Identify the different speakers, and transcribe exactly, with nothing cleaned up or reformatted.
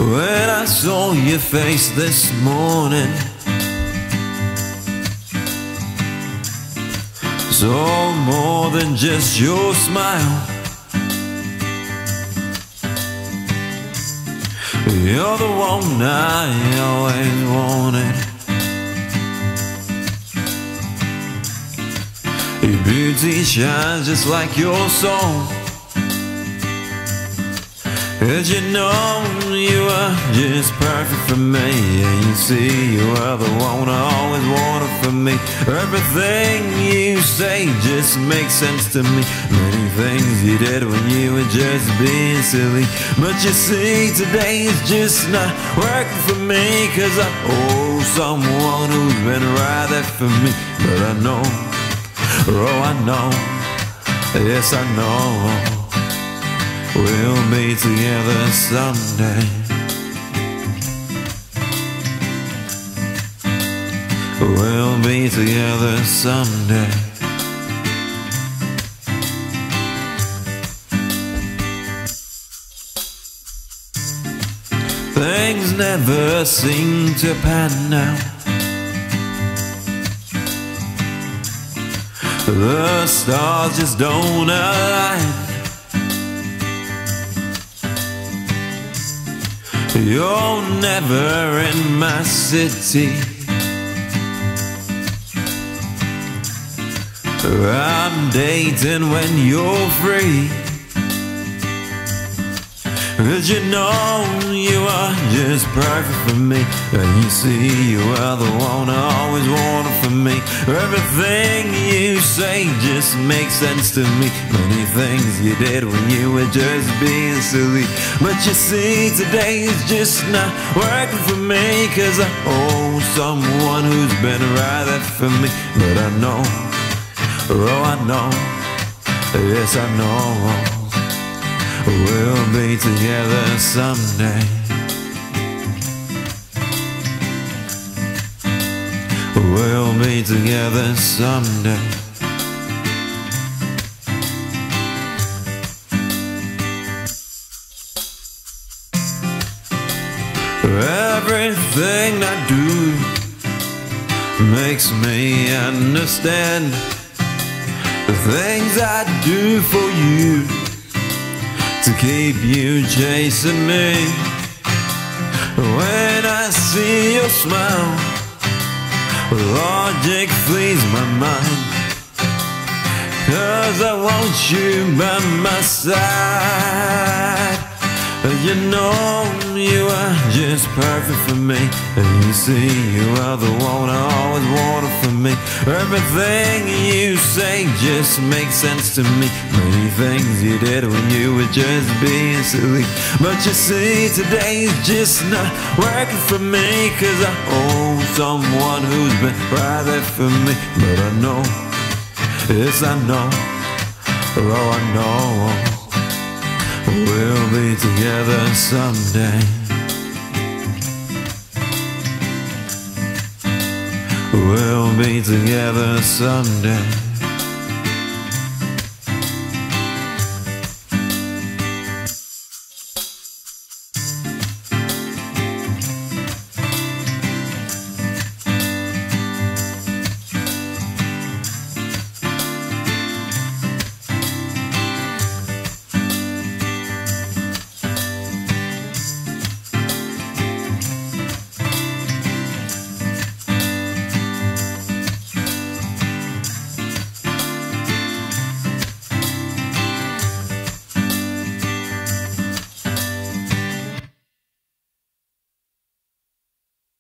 Speaker 1: when I saw your face this morning. So more than just your smile, you're the one I always wanted. Your beauty shines just like your soul. Cause you know you are just perfect for me. And you see you are the one I always wanted for me. Everything you say just makes sense to me. Many things you did when you were just being silly. But you see today is just not working for me. Cause I owe someone who's been right there for me. But I know, oh I know, yes I know, we'll be together someday. We'll be together someday. Things never seem to pan out. The stars just don't align. You're never in my city. I'm dating when you're free. Cause you know you are just perfect for me. And you see you are the one I always wanted for me. Everything you say just makes sense to me. Many things you did when you were just being silly. But you see today is just not working for me. Cause I owe someone who's been right there for me. But I know, oh I know, yes I know, we'll be together someday. We'll be together someday. Everything I do makes me understand the things I do for you, to keep you chasing me. When I see your smile, logic flees my mind. Cause I want you by my side. You know you are just perfect for me. And you see you are the one I always wanted for me. Everything you say just makes sense to me. Many things you did when you were just being silly. But you see today is just not working for me. Cause I owe someone who's been right there for me. But I know, yes I know, oh I know, we'll be together someday. We'll be together someday.